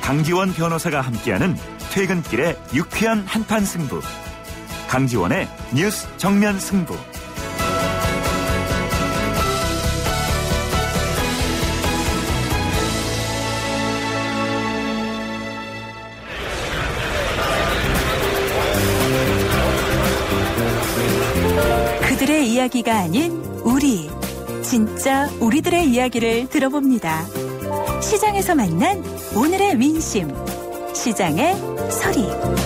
강지원 변호사가 함께하는 퇴근길의 유쾌한 한판 승부. 강지원의 뉴스 정면 승부. 그들의 이야기가 아닌 우리, 진짜 우리들의 이야기를 들어봅니다. 시장에서 만난 오늘의 민심, 시장의 소리.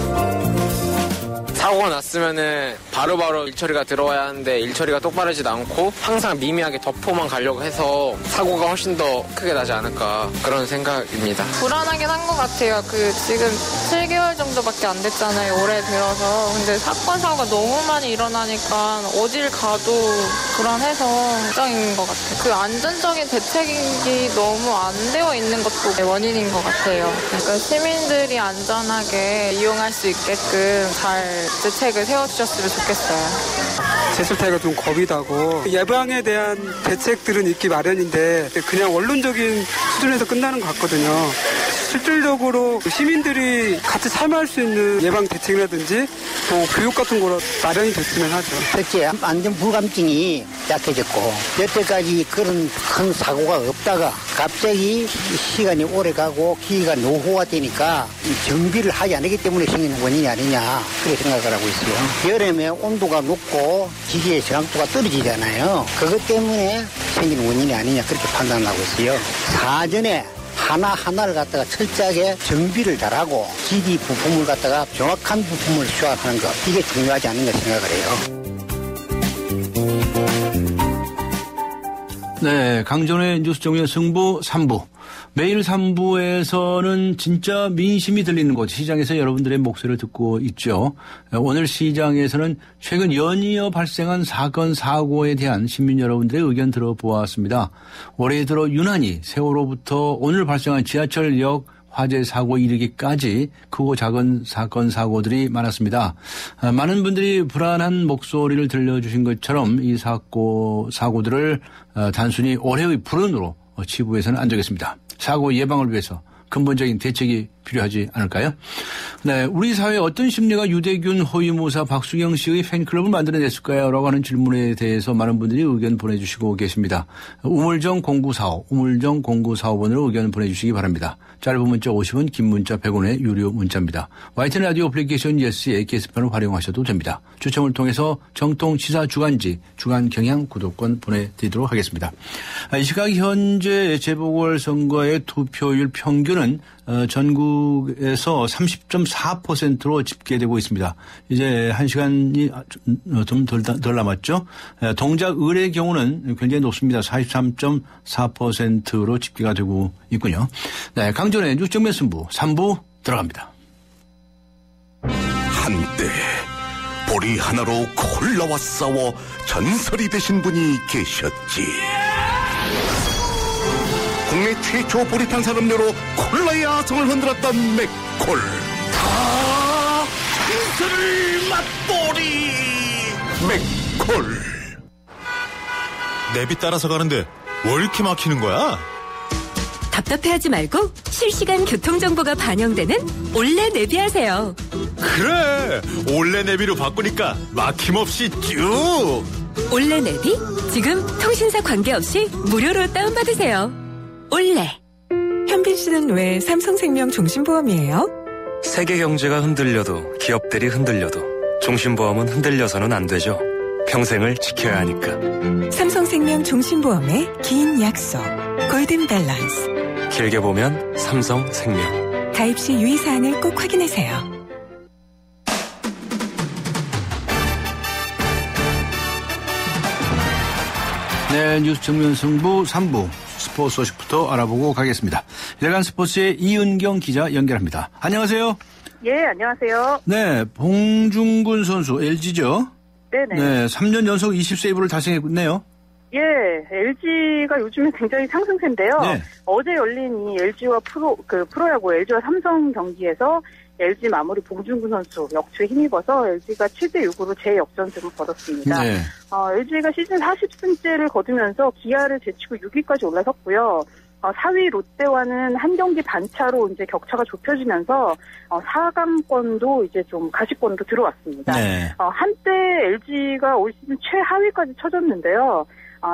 사고가 났으면은 바로바로 일처리가 들어와야 하는데 일처리가 똑바르지도 않고 항상 미미하게 덮어만 가려고 해서 사고가 훨씬 더 크게 나지 않을까 그런 생각입니다. 불안하긴 한 것 같아요. 지금 7개월 정도밖에 안 됐잖아요. 올해 들어서. 근데 사고가 너무 많이 일어나니까 어딜 가도 불안해서 걱정인 것 같아요. 그 안전적인 대책이 너무 안 되어 있는 것도 원인인 것 같아요. 그러니까 시민들이 안전하게 이용할 수 있게끔 잘 대책을 세워주셨으면 좋겠어요. 제설타기가 좀 겁이 나고 예방에 대한 대책들은 있기 마련인데 그냥 원론적인 수준에서 끝나는 것 같거든요. 실질적으로 시민들이 같이 참여할 수 있는 예방 대책이라든지 또 교육 같은 거로 마련이 됐으면 하죠. 특히 안전 불감증이 약해졌고 여태까지 그런 큰 사고가 없다가 갑자기 시간이 오래 가고 기기가 노후화 되니까 정비를 하지 않기 때문에 생기는 원인이 아니냐 그렇게 생각을 하고 있어요. 여름에 온도가 높고 기기의 정확도가 떨어지잖아요. 그것 때문에 생기는 원인이 아니냐 그렇게 판단을 하고 있어요. 사전에 하나하나를 갖다가 철저하게 정비를 잘하고 기기 부품을 갖다가 정확한 부품을 수확하는 것, 이게 중요하지 않는가 생각을 해요. 네, 강전의 뉴스 정면 승부 3부. 매일 3부에서는 진짜 민심이 들리는 곳, 시장에서 여러분들의 목소리를 듣고 있죠. 오늘 시장에서는 최근 연이어 발생한 사건, 사고에 대한 시민 여러분들의 의견 들어보았습니다. 올해 들어 유난히 세월호부터 오늘 발생한 지하철역 화재 사고 이르기까지 크고 작은 사건, 사고들이 많았습니다. 많은 분들이 불안한 목소리를 들려주신 것처럼 이 사고들을 단순히 올해의 불운으로 치부해서는 안 되겠습니다. 사고 예방을 위해서 근본적인 대책이 필요하지 않을까요? 네, 우리 사회에 어떤 심리가 유대균 호위무사 박수경 씨의 팬클럽을 만들어냈을까요? 라고 하는 질문에 대해서 많은 분들이 의견 보내주시고 계십니다. 우물정 0945, 우물정 0945번으로 의견 보내주시기 바랍니다. 짧은 문자 50원, 긴 문자 100원의 유료 문자입니다. YTN 라디오 애플리케이션 예스의 게시판을 활용하셔도 됩니다. 추첨을 통해서 정통 시사 주간지, 주간 경향 구독권 보내드리도록 하겠습니다. 이 시각 현재 재보궐선거의 투표율 평균은 전국에서 30.4%로 집계되고 있습니다. 이제 1시간이 좀 덜 남았죠. 동작 을의 경우는 굉장히 높습니다. 43.4%로 집계가 되고 있군요. 네, 강전의 뉴스 정면 승부 3부 들어갑니다. 한때 보리 하나로 콜라와 싸워 전설이 되신 분이 계셨지. 국내 최초 보리탄 산업료로 콜라의 아성을 흔들었던 맥콜. 다 전설을 맛보리 맥콜. 내비 따라서 가는데 왜 이렇게 막히는 거야? 답답해하지 말고 실시간 교통정보가 반영되는 올레 내비하세요. 그래, 올레 내비로 바꾸니까 막힘없이 쭉. 올레 내비 지금 통신사 관계없이 무료로 다운받으세요. 올레. 현빈 씨는 왜 삼성생명 종신보험이에요? 세계 경제가 흔들려도 기업들이 흔들려도 종신보험은 흔들려서는 안 되죠. 평생을 지켜야 하니까. 삼성생명 종신보험의 긴 약속. 골든 밸런스. 길게 보면 삼성생명. 가입 시 유의사항을 꼭 확인하세요. 네, 뉴스 정면 승부 3부 스포츠 소식부터 알아보고 가겠습니다. 일간 스포츠의 이은경 기자 연결합니다. 안녕하세요. 예, 안녕하세요. 네, 봉중근 선수 LG죠? 네네. 네, 3년 연속 20세이브를 달성했네요. 예, LG가 요즘에 굉장히 상승세인데요. 네. 어제 열린 이 LG와 프로야구 LG와 삼성 경기에서 LG 마무리 봉중근 선수 역주에 힘입어서 LG가 7대6으로 재역전승을 거뒀습니다. 네. LG가 시즌 40승째를 거두면서 기아를 제치고 6위까지 올라섰고요. 4위 롯데와는 한 경기 반차로 이제 격차가 좁혀지면서 4강권도 이제 좀 가시권도 들어왔습니다. 네. 한때 LG가 올 시즌 최하위까지 쳐졌는데요.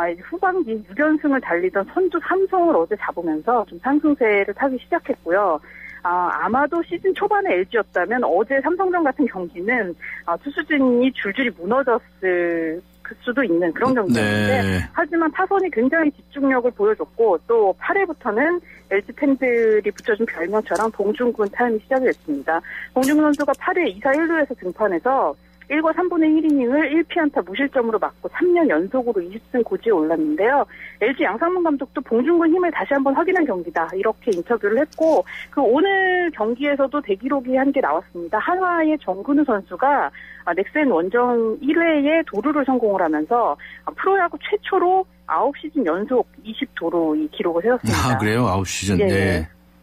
후반기 6연승을 달리던 선두 삼성을 어제 잡으면서 좀 상승세를 타기 시작했고요. 아마도 시즌 초반에 LG였다면 어제 삼성전 같은 경기는 투수진이 줄줄이 무너졌을 수도 있는 그런 경기였는데 네. 하지만 타선이 굉장히 집중력을 보여줬고 또 8회부터는 LG 팬들이 붙여준 별명처럼 봉중근 타임이 시작이 됐습니다. 봉중근 선수가 8회 2사 1루에서 등판해서 1과 3분의 1이닝을 1피안타 무실점으로 맞고 3년 연속으로 20승 고지에 올랐는데요. LG 양상문 감독도 봉중근 힘을 다시 한번 확인한 경기다. 이렇게 인터뷰를 했고 오늘 경기에서도 대기록이 한 개 나왔습니다. 한화의 정근우 선수가 넥센 원정 1회에 도루를 성공을 하면서 프로야구 최초로 9시즌 연속 20도루 이 기록을 세웠습니다. 그래요? 9시즌. 네.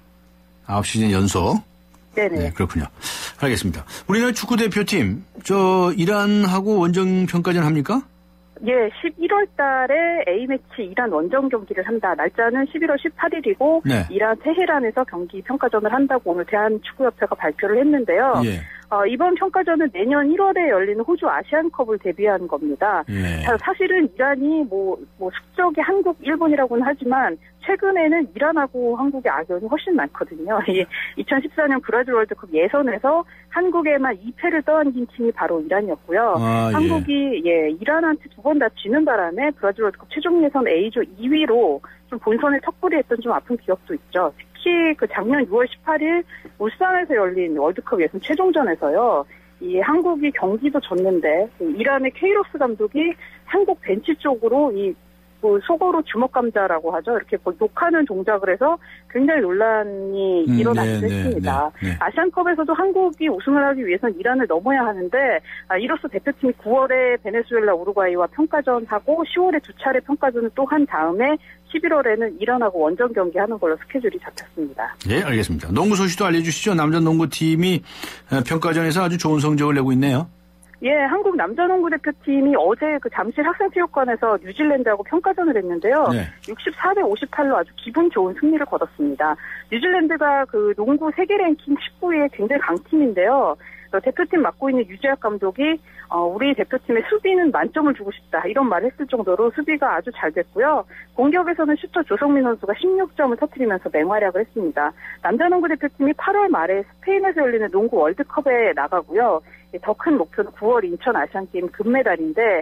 9시즌 연속. 네네. 네, 그렇군요. 알겠습니다. 우리나라 축구대표팀, 이란하고 원정 평가전 합니까? 예, 11월 달에 A매치 이란 원정 경기를 한다. 날짜는 11월 18일이고, 네. 이란 테헤란에서 경기 평가전을 한다고 오늘 대한축구협회가 발표를 했는데요. 예. 이번 평가전은 내년 1월에 열리는 호주 아시안컵을 대비한 겁니다. 예. 사실은 이란이 숙적이 한국, 일본이라고는 하지만 최근에는 이란하고 한국의 악연이 훨씬 많거든요. 2014년 브라질 월드컵 예선에서 한국에만 2패를 떠안긴 팀이 바로 이란이었고요. 한국이 이란한테 2번 다 지는 바람에 브라질 월드컵 최종 예선 A조 2위로 좀 본선에 턱걸이했던 좀 아픈 기억도 있죠. 특히 작년 6월 18일 울산에서 열린 월드컵 예선 최종전에서요. 한국이 경기도 졌는데 이란의 케이로스 감독이 한국 벤치 쪽으로 속어로 주먹감자라고 하죠. 이렇게 욕하는 동작을 해서 굉장히 논란이 일어나기도 했습니다. 네. 아시안컵에서도 한국이 우승을 하기 위해서는 이란을 넘어야 하는데 이로써 대표팀이 9월에 베네수엘라 우루과이와 평가전하고 10월에 2차례 평가전을 또 한 다음에 11월에는 이란하고 원정 경기하는 걸로 스케줄이 잡혔습니다. 네, 알겠습니다. 농구 소식도 알려주시죠. 남자 농구팀이 평가전에서 아주 좋은 성적을 내고 있네요. 예, 한국 남자농구 대표팀이 어제 잠실 학생체육관에서 뉴질랜드하고 평가전을 했는데요. 네. 64대 58로 아주 기분 좋은 승리를 거뒀습니다. 뉴질랜드가 농구 세계 랭킹 19위의 굉장히 강팀인데요. 대표팀 맡고 있는 유재학 감독이 우리 대표팀의 수비는 만점을 주고 싶다 이런 말을 했을 정도로 수비가 아주 잘 됐고요. 공격에서는 슈터 조성민 선수가 16점을 터뜨리면서 맹활약을 했습니다. 남자농구 대표팀이 8월 말에 스페인에서 열리는 농구 월드컵에 나가고요. 더 큰 목표는 9월 인천 아시안게임 금메달인데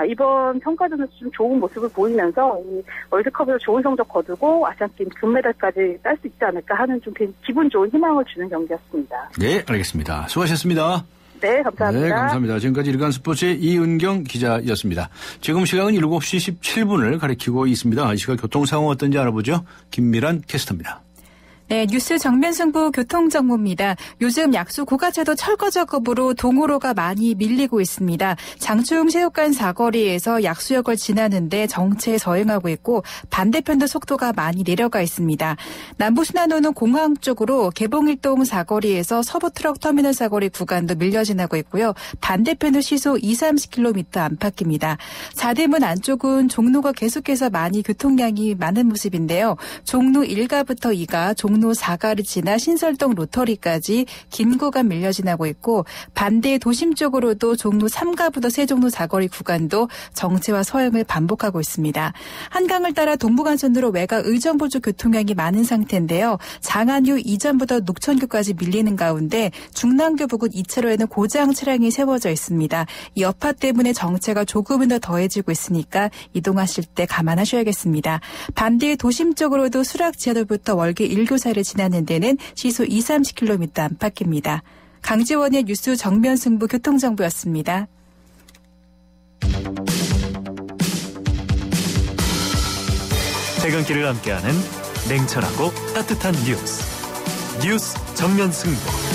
이번 평가전에서 좀 좋은 모습을 보이면서 이 월드컵에서 좋은 성적 거두고 아시안게임 금메달까지 딸 수 있지 않을까 하는 좀 기분 좋은 희망을 주는 경기였습니다. 네, 알겠습니다. 수고하셨습니다. 네, 감사합니다. 네, 감사합니다. 지금까지 일간스포츠의 이은경 기자였습니다. 지금 시각은 7시 17분을 가리키고 있습니다. 이 시각 교통 상황 어떤지 알아보죠. 김미란 캐스터입니다. 네, 뉴스 정면 승부 교통정보입니다. 요즘 약수 고가차도 철거 작업으로 동호로가 많이 밀리고 있습니다. 장충 체육관 사거리에서 약수역을 지나는데 정체 서행하고 있고 반대편도 속도가 많이 내려가 있습니다. 남부순환로는 공항 쪽으로 개봉일동 사거리에서 서부트럭 터미널 사거리 구간도 밀려 지나고 있고요. 반대편도 시속 20-30km 안팎입니다. 사대문 안쪽은 종로가 계속해서 많이 교통량이 많은 모습인데요. 종로 1가부터 2가 종로 4가를 지나 신설동 로터리까지 긴 구간 밀려 지나고 있고 반대 도심 쪽으로도 종로 3가부터 세종로 사거리 구간도 정체와 서행을 반복하고 있습니다. 한강을 따라 동부간선도로 외곽 의정부 쪽 교통량이 많은 상태인데요. 장안유 이전부터 녹천교까지 밀리는 가운데 중랑교 부근 2차로에는 고장 차량이 세워져 있습니다. 이 여파 때문에 정체가 조금은 더 더해지고 있으니까 이동하실 때 감안하셔야겠습니다. 반대 도심 쪽으로도 수락 지하도부터 월계 1교사를 지나는 데는 시속 20-30km 안팎입니다. 강지원의 뉴스 정면 승부 교통정보였습니다. 퇴근길을 함께하는 냉철하고 따뜻한 뉴스 정면 승부.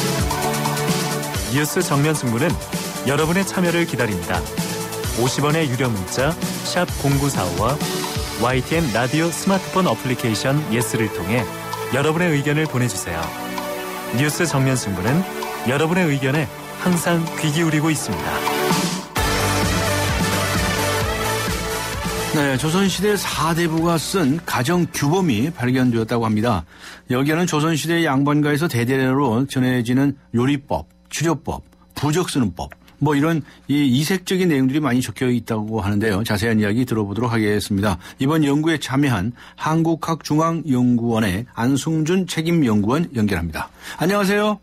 뉴스 정면 승부는 여러분의 참여를 기다립니다. 50원의 유료 문자 샵 0945와 YTN 라디오 스마트폰 어플리케이션 예스를 통해 여러분의 의견을 보내주세요. 뉴스 정면 승부는 여러분의 의견에 항상 귀 기울이고 있습니다. 네, 조선시대 4대부가 쓴 가정규범이 발견되었다고 합니다. 여기에는 조선시대 양반가에서 대대로 전해지는 요리법, 치료법, 부적 쓰는 법, 뭐 이런 이 이색적인 내용들이 많이 적혀 있다고 하는데요. 자세한 이야기 들어보도록 하겠습니다. 이번 연구에 참여한 한국학중앙연구원의 안승준 책임연구원 연결합니다. 안녕하세요.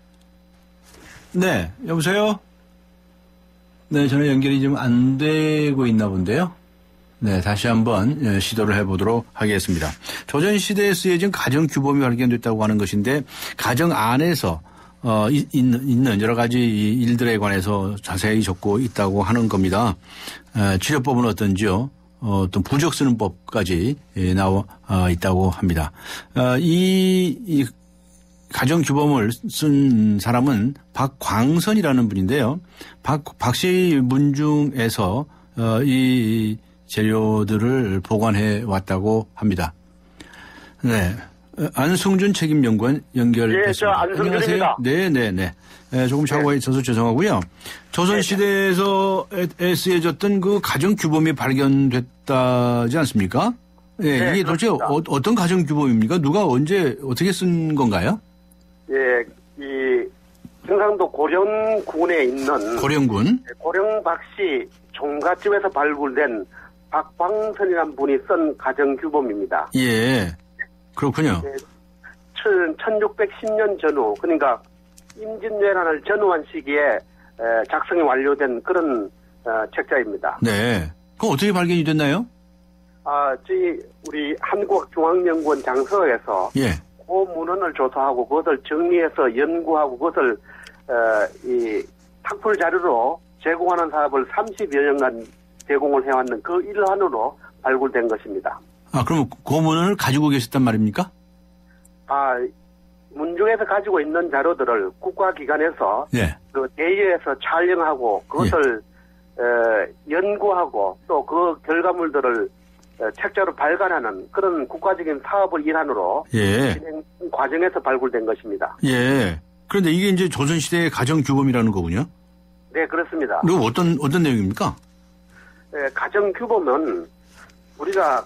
네, 여보세요? 네, 전화 연결이 좀 안 되고 있나 본데요. 네, 다시 한번 시도를 해보도록 하겠습니다. 조선시대에 쓰여진 가정규범이 발견됐다고 하는 것인데 가정 안에서 있는 여러 가지 일들에 관해서 자세히 적고 있다고 하는 겁니다. 치료법은 어떤지요? 어떤 부적 쓰는 법까지 나와 있다고 합니다. 이 가정규범을 쓴 사람은 박광선이라는 분인데요. 박씨 문중에서 이 재료들을 보관해 왔다고 합니다. 네. 안승준 책임연구원 연결됐습니다. 네, 저 안승준입니다. 네네네. 조금 착오가 있어서 죄송하고요. 조선시대에서 쓰여졌던 그 가정규범이 발견됐다지 않습니까? 네, 이게 도대체 어떤 가정규범입니까? 누가 언제 어떻게 쓴 건가요? 예, 이 경상도 고령군에 있는 고령군 고령박씨 종갓집에서 발굴된 박광선이라는 분이 쓴 가정규범입니다. 예, 그렇군요. 예, 1610년 전후, 그러니까 임진왜란을 전후한 시기에 작성이 완료된 그런 책자입니다. 네, 그럼 어떻게 발견이 됐나요? 저희 우리 한국중앙연구원 장서에서 그 문헌을 조사하고 그것을 정리해서 연구하고 그것을 이 학술 자료로 제공하는 사업을 30여 년간 제공을 해왔는 그 일환으로 발굴된 것입니다. 그럼 그 문헌을 가지고 계셨단 말입니까? 문중에서 가지고 있는 자료들을 국가기관에서 그 대여해서 촬영하고 그것을 연구하고 또 그 결과물들을 책자로 발간하는 그런 국가적인 사업을 일환으로 진행 과정에서 발굴된 것입니다. 예. 그런데 이게 이제 조선시대의 가정규범이라는 거군요? 네, 그렇습니다. 그리고 어떤 내용입니까? 가정규범은 우리가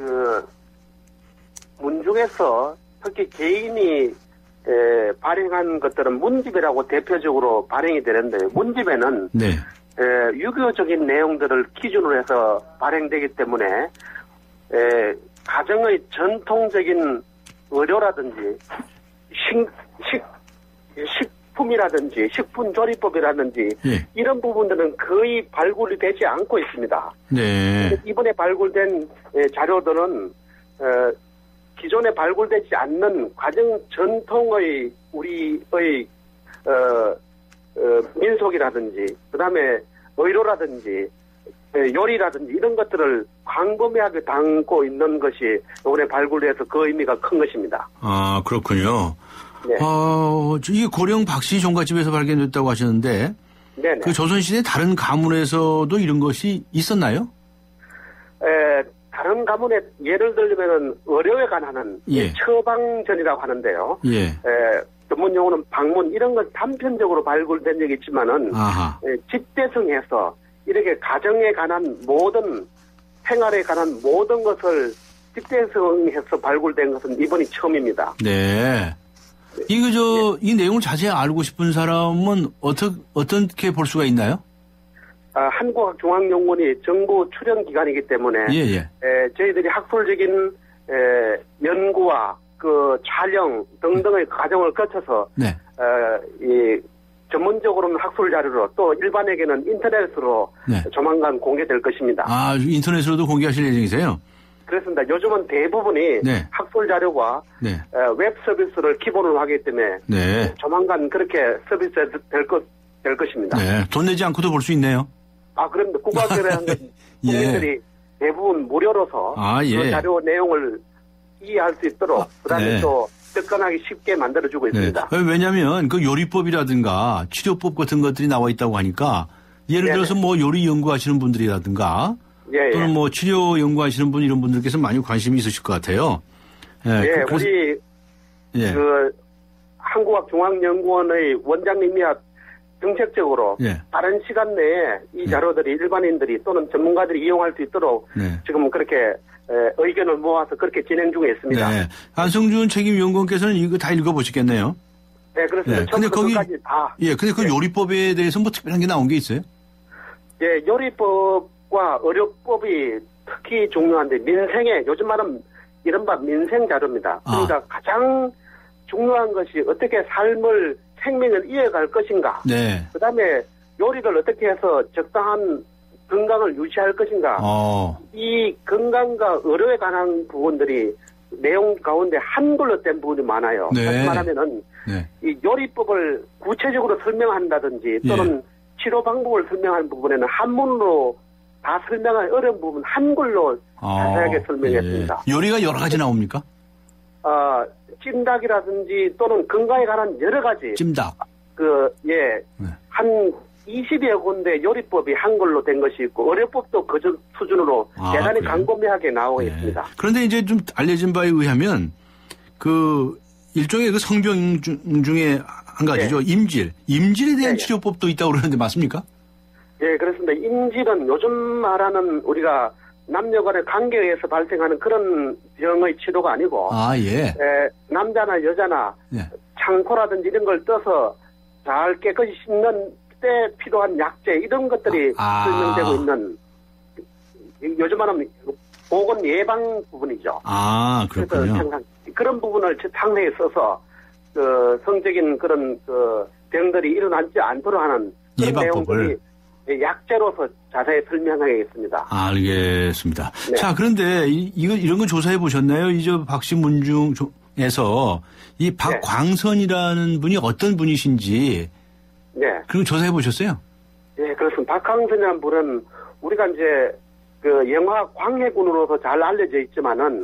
문중에서 특히 개인이 발행한 것들은 문집이라고 대표적으로 발행이 되는데 문집에는 유교적인 내용들을 기준으로 해서 발행되기 때문에 가정의 전통적인 의료라든지 식품이라든지 식품조리법이라든지 이런 부분들은 거의 발굴이 되지 않고 있습니다. 네. 이번에 발굴된 자료들은 기존에 발굴되지 않는 가정 전통의 우리의 민속이라든지 그다음에 의료라든지 요리라든지 이런 것들을 광범위하게 담고 있는 것이 이번에 발굴돼서 그 의미가 큰 것입니다. 그렇군요. 네. 이게 고령 박씨 종갓집에서 발견됐다고 하셨는데 네네. 그 조선시대 다른 가문에서도 이런 것이 있었나요? 다른 가문에 예를 들면은 의료에 관한 처방전이라고 하는데요. 전문 용어는 방문 이런 건 단편적으로 발굴된 적이 있지만은 집대성해서 이렇게 가정에 관한 모든 생활에 관한 모든 것을 집대성해서 발굴된 것은 이번이 처음입니다. 네. 이 내용을 자세히 알고 싶은 사람은 어떻게 볼 수가 있나요? 한국학중앙연구원이 정부 출연 기관이기 때문에 저희들이 학술적인 연구와 그 촬영 등등의 과정을 거쳐서 이 전문적으로는 학술 자료로 또 일반에게는 인터넷으로 조만간 공개될 것입니다. 인터넷으로도 공개하실 예정이세요? 그렇습니다. 요즘은 대부분이 학술 자료와 웹 서비스를 기본으로 하기 때문에 조만간 그렇게 서비스 될 것입니다. 네, 돈 내지 않고도 볼 수 있네요. 그런데 국가기관에 국민들이 대부분 무료로서 그 자료 내용을 이해할 수 있도록 그다음에 또 접근하기 쉽게 만들어주고 있습니다. 왜냐하면 그 요리법이라든가 치료법 같은 것들이 나와 있다고 하니까 예를 들어서 뭐 요리 연구하시는 분들이라든가 또는 뭐 치료 연구하시는 분 이런 분들께서 많이 관심이 있으실 것 같아요. 우리 그 한국학중앙연구원의 원장님이야 정책적으로 빠른 시간 내에 이 자료들이 일반인들이 또는 전문가들이 이용할 수 있도록 지금 그렇게 의견을 모아서 그렇게 진행 중에 있습니다. 네. 안승준 책임연구원께서는 이거 다 읽어보시겠네요. 네, 그렇습니다. 네. 근데 거기 다. 근데 그 요리법에 대해서 뭐 특별한 게 나온 게 있어요? 예, 요리법과 의료법이 특히 중요한데 요즘 말하면 이른바 민생 자료입니다. 그러니까 가장 중요한 것이 어떻게 생명을 이어갈 것인가. 네. 그다음에 요리를 어떻게 해서 적당한 건강을 유지할 것인가. 이 건강과 의료에 관한 부분들이 내용 가운데 한글로 된 부분이 많아요. 다시 말하면은 이 요리법을 구체적으로 설명한다든지 또는 치료 방법을 설명하는 부분에는 한문으로 다 설명하기 어려운 부분 한글로 자세하게 설명했습니다. 요리가 여러 가지 나옵니까? 찜닭이라든지 또는 건강에 관한 여러 가지. 찜닭. 한 20여 군데 요리법이 한글로 된 것이 있고 의료법도 그 수준으로 대단히 광범위하게 나오고 있습니다. 그런데 이제 좀 알려진 바에 의하면 그 일종의 그 성병 중에 한 가지죠. 임질에 대한 치료법도 있다고 그러는데 맞습니까? 네, 그렇습니다. 임질은 요즘 말하는 우리가 남녀 간의 관계에 의해서 발생하는 그런 병의 치료가 아니고 남자나 여자나 창포라든지 이런 걸 떠서 잘 깨끗이 씻는 때 필요한 약재 이런 것들이 설명되고 있는 요즘 말하면 보건 예방 부분이죠. 그렇군요. 그래서 그런 부분을 상세히 써서 성적인 그런 병들이 일어나지 않도록 하는 그런 내용들이 약재로서 자세히 설명하겠습니다. 알겠습니다. 자, 그런데 이런 거 조사해 보셨나요? 박신문중에서 이 박광선이라는 분이 어떤 분이신지. 그리고 조사해 보셨어요? 네, 그렇습니다. 박광선이라는 분은 우리가 이제 그 영화 광해군으로서 잘 알려져 있지만은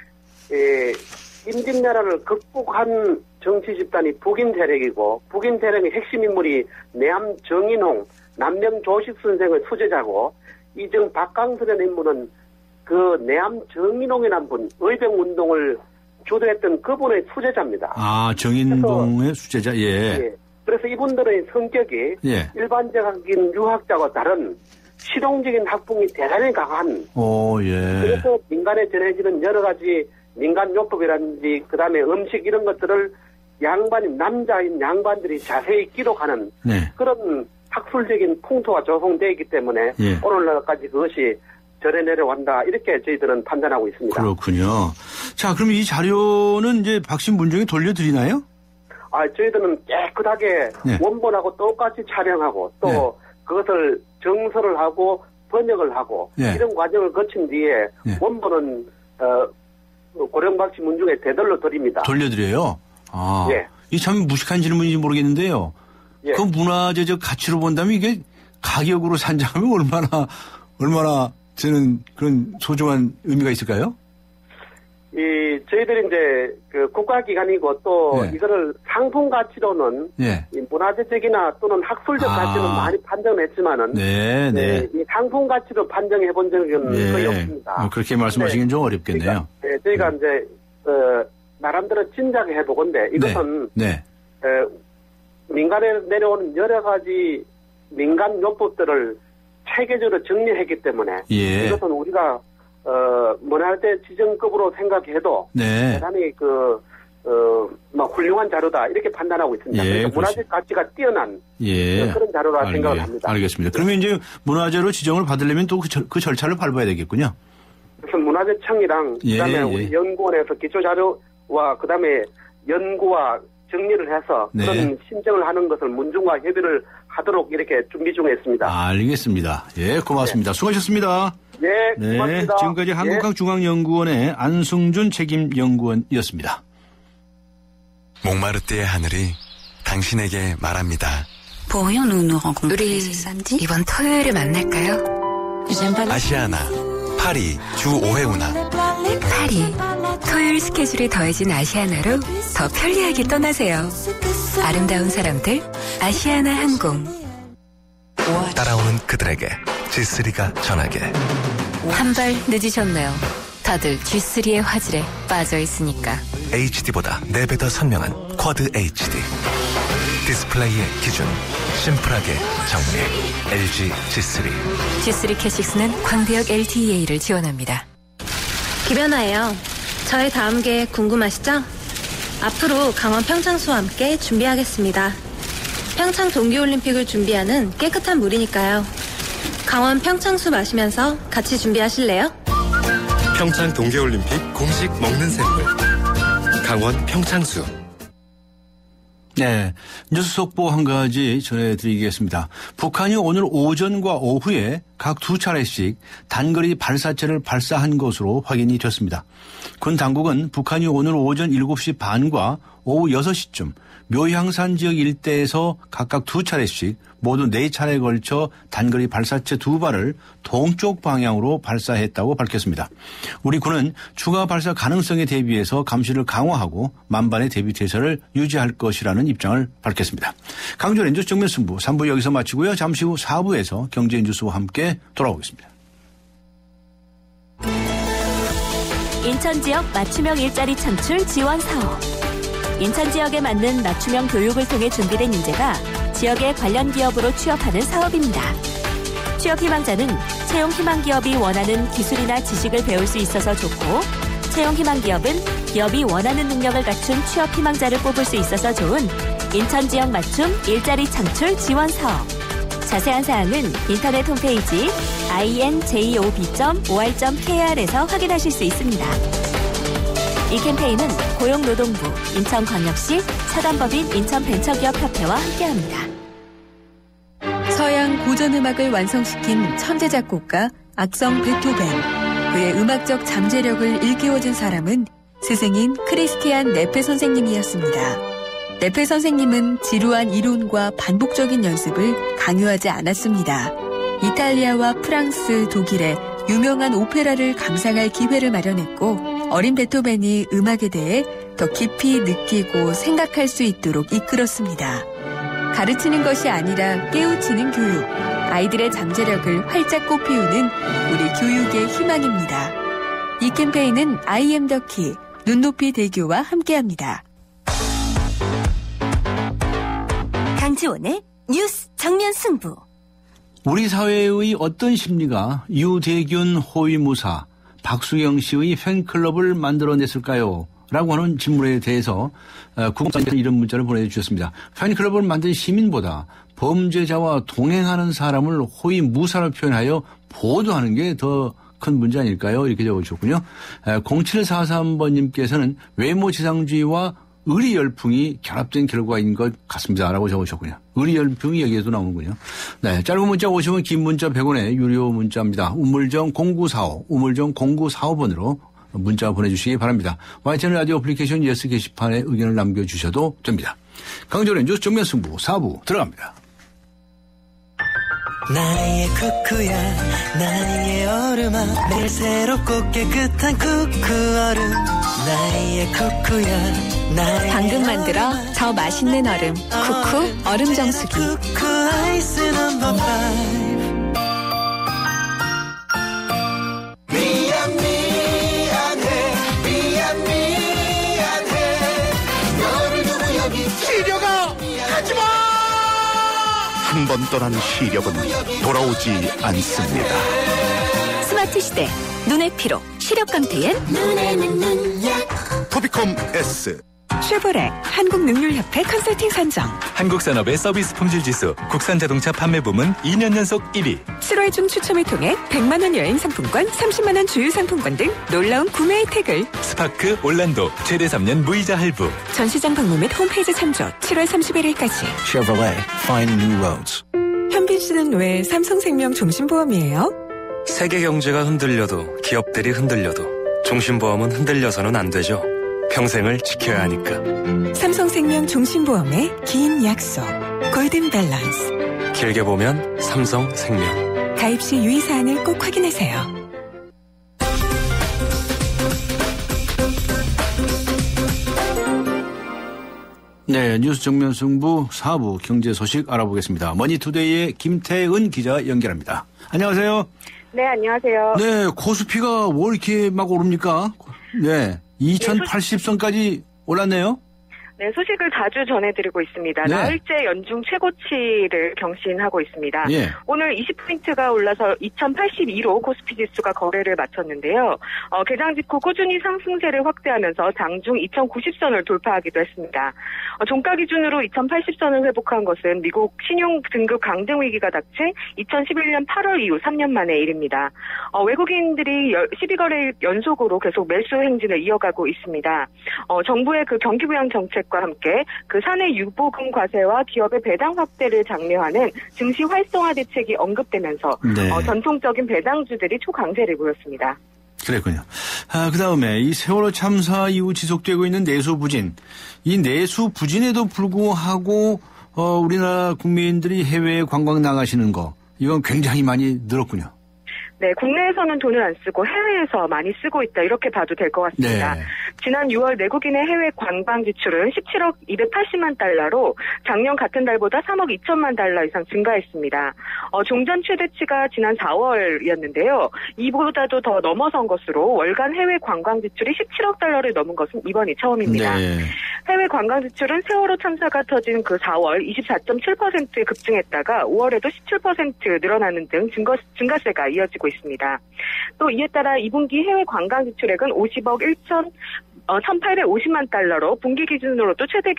임진왜란을 극복한 정치 집단이 북인 세력이고 북인 세력의 핵심 인물이 내암 정인홍, 남명 조식 선생의 수제자고 이정 박광선이라는 인물은 그 내암 정인홍이라는 분 의병운동을 주도했던 그분의 수제자입니다. 정인홍의 수제자. 그래서 이분들의 성격이 일반적인 유학자와 다른 실용적인 학풍이 대단히 강한 그래서 민간에 전해지는 여러 가지 민간요법이라든지 그다음에 음식 이런 것들을 남자인 양반들이 자세히 기록하는 그런 학술적인 풍토가 조성되어 있기 때문에 오늘날까지 그것이 절에 내려간다 이렇게 저희들은 판단하고 있습니다. 그렇군요. 자, 그럼 이 자료는 이제 박신문중에 돌려드리나요? 저희들은 깨끗하게 원본하고 똑같이 촬영하고 또 그것을 정서를 하고 번역을 하고 이런 과정을 거친 뒤에 원본은 고령박씨 문중에 되돌려 드립니다. 돌려드려요? 이 참 무식한 질문인지 모르겠는데요. 그 문화재적 가치로 본다면 이게 가격으로 산정하면 얼마나 저는 그런 소중한 의미가 있을까요? 저희들이 이제 그 국가기관이고 또 이거를 상품 가치로는 이 문화재적이나 또는 학술적 가치는 많이 판정했지만은 이 상품 가치로 판정해 본 적은 거의 없습니다. 그렇게 말씀하시긴 좀 어렵겠네요. 그러니까, 저희가 이제 나름대로 짐작해 보건데 이것은 민간에 내려오는 여러 가지 민간 요법들을 체계적으로 정리했기 때문에 이것은 우리가 문화재 지정급으로 생각해도 대단히 훌륭한 자료다 이렇게 판단하고 있습니다. 그러니까 문화재 가치가 뛰어난 그런 자료라 생각을 합니다. 알겠습니다. 그러면 이제 문화재로 지정을 받으려면 또 그 절차를 밟아야 되겠군요. 그래서 문화재청이랑 그다음에 우리 연구원에서 기초 자료와 그다음에 연구와 정리를 해서 그런 신청을 하는 것을 문중과 협의를 하도록 이렇게 준비 중에 있습니다. 알겠습니다. 고맙습니다. 수고하셨습니다. 고맙습니다. 지금까지 한국학중앙연구원의 안승준 책임연구원이었습니다. 몽마르트의 하늘이 당신에게 말합니다. 우리 이번 토요일에 만날까요? 아시아나 파리 주 5회 운항. 파리 토요일 스케줄이 더해진 아시아나로 더 편리하게 떠나세요. 아름다운 사람들 아시아나 항공. 따라오는 그들에게 G3가 전하게. 한 발 늦으셨나요? 다들 G3의 화질에 빠져 있으니까. HD보다 4배 더 선명한 쿼드 HD. 디스플레이의 기준 심플하게 정리. LG G3. G3 캐식스는 광대역 LTEA를 지원합니다. 김연아예요. 저의 다음 계획 궁금하시죠? 앞으로 강원 평창수와 함께 준비하겠습니다. 평창 동계올림픽을 준비하는 깨끗한 물이니까요. 강원 평창수 마시면서 같이 준비하실래요? 평창 동계올림픽 공식 먹는 샘물. 강원 평창수. 네, 뉴스 속보 한 가지 전해드리겠습니다. 북한이 오늘 오전과 오후에 각 2차례씩 단거리 발사체를 발사한 것으로 확인이 됐습니다. 군 당국은 북한이 오늘 오전 7시 반과 오후 6시쯤 묘향산 지역 일대에서 각각 2차례씩 모두 4차례에 걸쳐 단거리 발사체 2발을 동쪽 방향으로 발사했다고 밝혔습니다. 우리 군은 추가 발사 가능성에 대비해서 감시를 강화하고 만반의 대비 태세를 유지할 것이라는 입장을 밝혔습니다. 강조의 뉴스 정면 승부 3부 여기서 마치고요. 잠시 후 4부에서 경제 뉴스와 함께 돌아오겠습니다. 인천 지역 맞춤형 일자리 창출 지원 사업. 인천 지역에 맞는 맞춤형 교육을 통해 준비된 인재가 지역의 관련 기업으로 취업하는 사업입니다. 취업 희망자는 채용 희망 기업이 원하는 기술이나 지식을 배울 수 있어서 좋고, 채용 희망 기업은 기업이 원하는 능력을 갖춘 취업 희망자를 뽑을 수 있어서 좋은 인천 지역 맞춤 일자리 창출 지원 사업. 자세한 사항은 인터넷 홈페이지 injob.or.kr에서 확인하실 수 있습니다. 이 캠페인은 고용노동부, 인천광역시, 차단법인 인천벤처기업협회와 함께합니다. 서양 고전음악을 완성시킨 천재 작곡가 악성 베토벤. 그의 음악적 잠재력을 일깨워준 사람은 스승인 크리스티안 네페 선생님이었습니다. 네페 선생님은 지루한 이론과 반복적인 연습을 강요하지 않았습니다. 이탈리아와 프랑스, 독일의 유명한 오페라를 감상할 기회를 마련했고, 어린 베토벤이 음악에 대해 더 깊이 느끼고 생각할 수 있도록 이끌었습니다. 가르치는 것이 아니라 깨우치는 교육, 아이들의 잠재력을 활짝 꽃피우는 우리 교육의 희망입니다. 이 캠페인은 I am the key, 눈높이 대교와 함께합니다. 강지원의 뉴스 정면 승부. 우리 사회의 어떤 심리가 유대균 호위무사 박수영 씨의 팬클럽을 만들어냈을까요? 라고 하는 질문에 대해서 국방부에서 이런 문자를 보내주셨습니다. 팬클럽을 만든 시민보다 범죄자와 동행하는 사람을 호위무사로 표현하여 보도하는 게 더 큰 문제 아닐까요? 이렇게 적어주셨군요. 0743번님께서는 외모지상주의와 의리열풍이 결합된 결과인 것 같습니다. 라고 적으셨군요. 의리열풍이 여기에도 나오는군요. 네, 짧은 문자 50원, 긴 문자 100원의 유료 문자입니다. 우물정 0945, 우물정 0945번으로 문자 보내주시기 바랍니다. YTN 라디오 어플리케이션 예스 게시판에 의견을 남겨주셔도 됩니다. 강조의 뉴스 정면 승부 4부 들어갑니다. 나의 쿠쿠야, 나의 얼음아, 매일 새롭고 깨끗한 쿠쿠 얼음. 나의 쿠쿠야, 나의 방금 만들어 더 맛있는 얼음. 쿠쿠 얼음 정수기. 쿠쿠 아이스 넘버 5. 한 번 떠난 시력은 돌아오지 않습니다. 스마트 시대, 눈의 피로, 시력 강퇴엔 눈에는 눈약. 토비콤 S. 쉐보레 한국능률협회 컨설팅 선정. 한국산업의 서비스 품질지수 국산자동차 판매 부문 2년 연속 1위. 7월 중 추첨을 통해 100만 원 여행 상품권, 30만 원 주유 상품권 등 놀라운 구매 혜택을. 스파크 올란도 최대 3년 무이자 할부. 전시장 방문 및 홈페이지 참조 7월 31일까지. Chevrolet, find new roads. 현빈 씨는 왜 삼성생명 종신보험이에요? 세계 경제가 흔들려도 기업들이 흔들려도 종신보험은 흔들려서는 안 되죠. 평생을 지켜야 하니까. 삼성생명 종신보험의 긴 약속. 골든 밸런스. 길게 보면 삼성생명. 가입 시 유의사항을 꼭 확인하세요. 네, 뉴스 정면 승부 4부 경제 소식 알아보겠습니다. 머니투데이의 김태은 기자 연결합니다. 안녕하세요. 네, 안녕하세요. 네, 코스피가 왜 이렇게 막 오릅니까? 네, 2080선까지 올랐네요. 네, 소식을 자주 전해드리고 있습니다. 네. 나흘째 연중 최고치를 경신하고 있습니다. 예. 오늘 20포인트가 올라서 2082로 코스피 지수가 거래를 마쳤는데요. 개장 직후 꾸준히 상승세를 확대하면서 장중 2090선을 돌파하기도 했습니다. 종가 기준으로 2080선을 회복한 것은 미국 신용 등급 강등 위기가 닥친 2011년 8월 이후 3년 만의 일입니다. 외국인들이 12거래일 연속으로 계속 매수 행진을 이어가고 있습니다. 정부의 그 경기 부양 정책과 함께 그 사내 유보금 과세와 기업의 배당 확대를 장려하는 증시 활성화 대책이 언급되면서 네. 전통적인 배당주들이 초강세를 보였습니다. 그랬군요. 그다음에 이 세월호 참사 이후 지속되고 있는 내수 부진. 이 내수 부진에도 불구하고 우리나라 국민들이 해외에 관광 나가시는 거 이건 굉장히 많이 늘었군요. 네, 국내에서는 돈을 안 쓰고 해외에서 많이 쓰고 있다 이렇게 봐도 될 것 같습니다. 네. 지난 6월 내국인의 해외 관광 지출은 17억 280만 달러로 작년 같은 달보다 3억 2천만 달러 이상 증가했습니다. 종전 최대치가 지난 4월이었는데요. 이보다도 더 넘어선 것으로 월간 해외 관광 지출이 17억 달러를 넘은 것은 이번이 처음입니다. 네. 해외 관광 지출은 세월호 참사가 터진 그 4월 24.7% 급증했다가 5월에도 17% 늘어나는 등 증가세가 이어지고 있습니다. 또 이에 따라 2분기 해외 관광 지출액은 50억 1,850만 달러로 분기 기준으로도 최대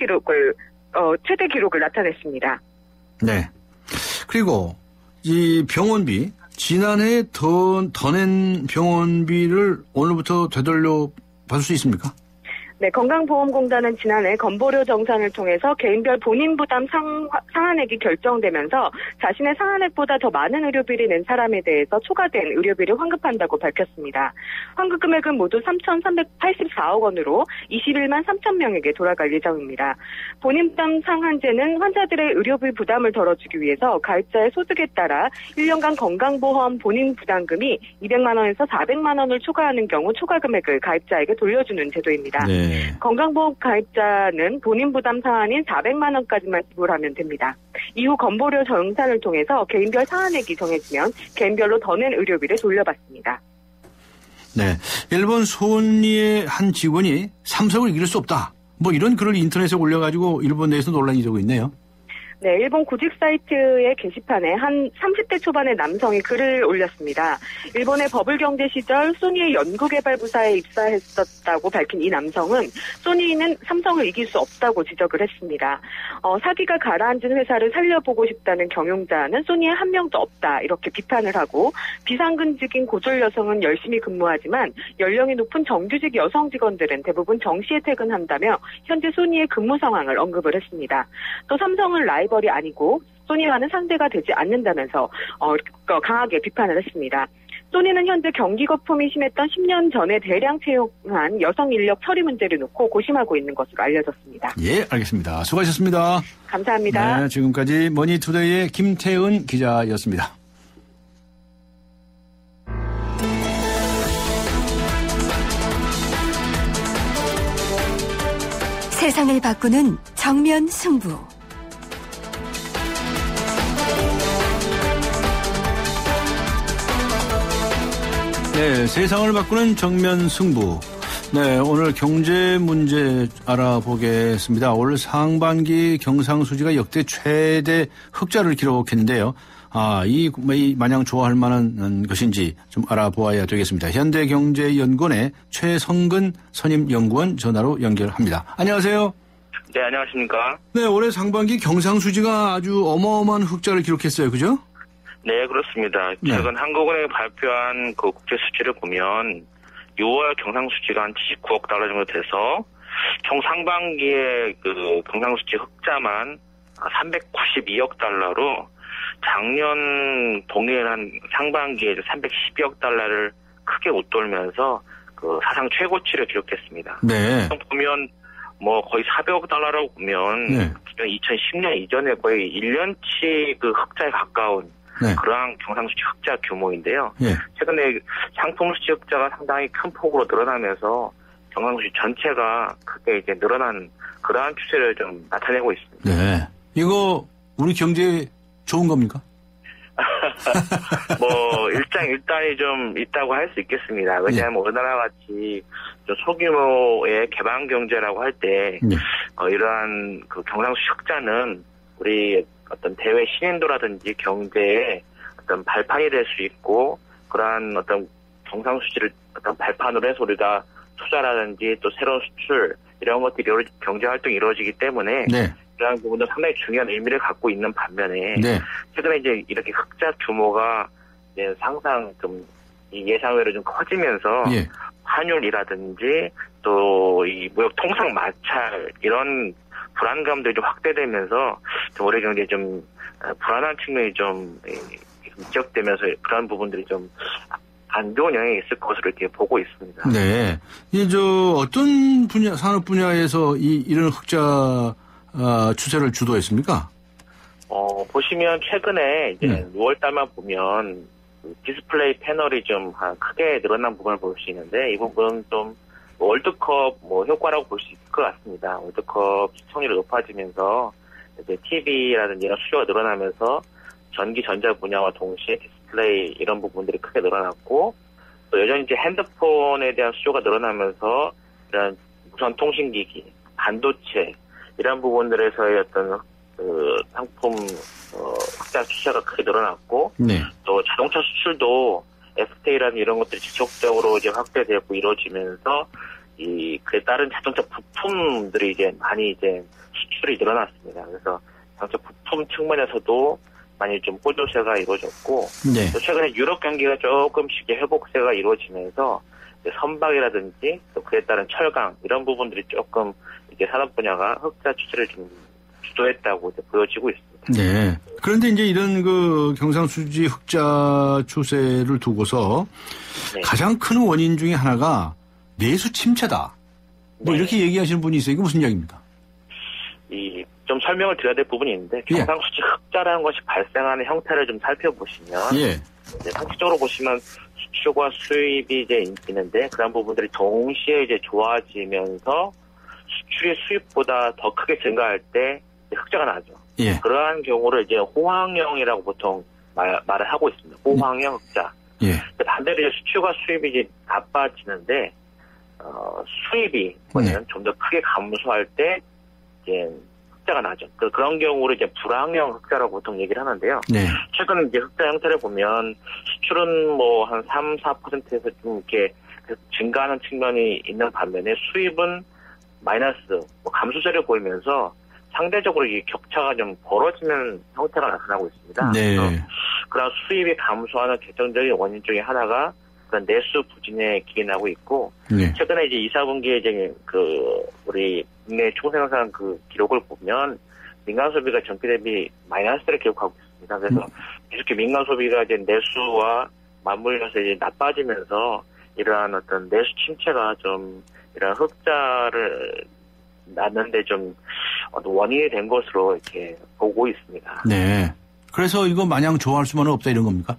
기록을 나타냈습니다. 네. 그리고 이 병원비 지난해 더 낸 병원비를 오늘부터 되돌려 받을 수 있습니까? 네, 건강보험공단은 지난해 건보료 정산을 통해서 개인별 본인 부담 상한액이 결정되면서 자신의 상한액보다 더 많은 의료비를 낸 사람에 대해서 초과된 의료비를 환급한다고 밝혔습니다. 환급 금액은 모두 3,384억 원으로 21만 3천 명에게 돌아갈 예정입니다. 본인 부담 상한제는 환자들의 의료비 부담을 덜어주기 위해서 가입자의 소득에 따라 1년간 건강보험 본인 부담금이 200만 원에서 400만 원을 초과하는 경우 초과 금액을 가입자에게 돌려주는 제도입니다. 네. 건강보험 가입자는 본인 부담 상한인 400만 원까지만 지불하면 됩니다. 이후 건보료 정산을 통해서 개인별 상한액이 정해지면 개인별로 더 낸 의료비를 돌려받습니다. 네, 일본 소니의 한 직원이 삼성을 이길 수 없다. 뭐 이런 글을 인터넷에 올려가지고 일본 내에서 논란이 되고 있네요. 네, 일본 구직 사이트의 게시판에 한 30대 초반의 남성이 글을 올렸습니다. 일본의 버블 경제 시절 소니의 연구개발부사에 입사했었다고 밝힌 이 남성은 소니는 삼성을 이길 수 없다고 지적을 했습니다. 사기가 가라앉은 회사를 살려보고 싶다는 경영자는 소니에 한 명도 없다 이렇게 비판을 하고 비상근직인 고졸 여성은 열심히 근무하지만 연령이 높은 정규직 여성 직원들은 대부분 정시에 퇴근한다며 현재 소니의 근무 상황을 언급을 했습니다. 또 삼성은 라이벌이 아니고 소니와는 상대가 되지 않는다면서 강하게 비판을 했습니다. 소니는 현재 경기 거품이 심했던 10년 전에 대량 채용한 여성 인력 처리 문제를 놓고 고심하고 있는 것으로 알려졌습니다. 예, 알겠습니다. 수고하셨습니다. 감사합니다. 네, 지금까지 머니투데이의 김태은 기자였습니다. 세상을 바꾸는 정면 승부. 네, 세상을 바꾸는 정면 승부. 네, 오늘 경제 문제 알아보겠습니다. 올 상반기 경상수지가 역대 최대 흑자를 기록했는데요. 이 마냥 좋아할 만한 것인지 좀 알아보아야 되겠습니다. 현대경제연구원의 최성근 선임연구원 전화로 연결합니다. 안녕하세요. 네, 안녕하십니까. 네, 올해 상반기 경상수지가 아주 어마어마한 흑자를 기록했어요. 그죠? 네, 그렇습니다. 네. 최근 한국은행이 발표한 그 국제 수치를 보면 6월 경상수지가 한 79억 달러 정도 돼서 총 상반기에 그 경상수지 흑자만 392억 달러로 작년 동일한 상반기에 312억 달러를 크게 웃돌면서 그 사상 최고치를 기록했습니다. 네. 보면 뭐 거의 400억 달러라고 보면 네. 2010년 이전에 거의 1년치 그 흑자에 가까운 네. 그러한 경상수지 흑자 규모인데요. 네. 최근에 상품수지 흑자가 상당히 큰 폭으로 늘어나면서 경상수지 전체가 크게 이제 늘어난 그러한 추세를 좀 나타내고 있습니다. 네. 이거 우리 경제에 좋은 겁니까? 뭐 일장일단이 좀 있다고 할 수 있겠습니다. 왜냐하면 우리나라 같이 좀 소규모의 개방 경제라고 할 때 이러한 그 경상수지 흑자는 우리 어떤 대외 신인도라든지 경제에 어떤 발판이 될 수 있고 그러한 어떤 경상수지를 어떤 발판으로 해서 우리가 투자라든지 또 새로운 수출 이런 것들이 경제 활동이 이루어지기 때문에 그런 부분도 상당히 중요한 의미를 갖고 있는 반면에 최근에 이제 이렇게 흑자 규모가 이제 항상 좀 예상 외로 좀 커지면서 환율이라든지 또 이 무역 통상 마찰 이런 불안감들이 좀 확대되면서 좀 우리 경제에 좀 불안한 측면이 좀 지적되면서 그런 부분들이 좀 안 좋은 영향이 있을 것으로 이렇게 보고 있습니다. 네. 이제 어떤 분야, 산업 분야에서 이런 흑자 추세를 주도했습니까? 보시면 최근에 이제 6월 달만 보면 그 디스플레이 패널이 좀 크게 늘어난 부분을 볼 수 있는데 이 부분은 좀 월드컵 뭐 효과라고 볼 수 있을 것 같습니다. 월드컵 시청률이 높아지면서 이제 TV라든지 이런 수요가 늘어나면서 전기 전자 분야와 동시에 디스플레이 이런 부분들이 크게 늘어났고 또 여전히 이제 핸드폰에 대한 수요가 늘어나면서 이런 무선 통신기기, 반도체 이런 부분들에서의 어떤 그 상품 흑자 추세가 크게 늘어났고 또 자동차 수출도 FTA라는 이런 것들이 지속적으로 이제 확대되고 이루어지면서 그에 따른 자동차 부품들이 이제 많이 이제 수출이 늘어났습니다. 그래서 자동차 부품 측면에서도 많이 좀 호조세가 이루어졌고 또 최근에 유럽 경기가 조금씩 회복세가 이루어지면서 선박이라든지 또 그에 따른 철강 이런 부분들이 조금 이제 산업 분야가 흑자 추세를 좀 주도했다고 이제 보여지고 있습니다. 네. 그런데 이제 이런 그 경상수지 흑자 추세를 두고서 가장 큰 원인 중에 하나가 내수 침체다. 뭐 이렇게 얘기하시는 분이 있어요. 이게 무슨 이야기입니까? 좀 설명을 드려야 될 부분이 있는데 경상수지 흑자라는 것이 발생하는 형태를 좀 살펴보시면 이제 상식적으로 보시면 수출과 수입이 이제 있는데 그런 부분들이 동시에 이제 좋아지면서 수출이 수입보다 더 크게 증가할 때 흑자가 나죠. 그러한 경우를 이제 호황형이라고 보통 말을 하고 있습니다. 호황형 흑자. 반대로 이제 수출과 수입이 이제 나빠지는데 수입이 좀 더 크게 감소할 때 이제 흑자가 나죠. 그런 경우를 이제 불황형 흑자라고 보통 얘기를 하는데요. 최근 이제 흑자 형태를 보면 수출은 뭐 한 3, 4%에서 좀 이렇게 증가하는 측면이 있는 반면에 수입은 마이너스, 감소세를 보이면서 상대적으로 이 격차가 좀 벌어지는 형태가 나타나고 있습니다. 그래서 그런 수입이 감소하는 결정적인 원인 중에 하나가 그런 내수 부진에 기인하고 있고 최근에 이제 2, 4분기에 이제 우리 국내 총생산 그 기록을 보면 민간 소비가 전기 대비 마이너스를 기록하고 있습니다. 그래서 계속 민간 소비가 이제 내수와 맞물려서 이제 나빠지면서 이러한 어떤 내수 침체가 좀 이런 흑자를 낳는데 좀 원인이 된 것으로 이렇게 보고 있습니다. 네. 그래서 이거 마냥 좋아할 수만은 없다 이런 겁니까?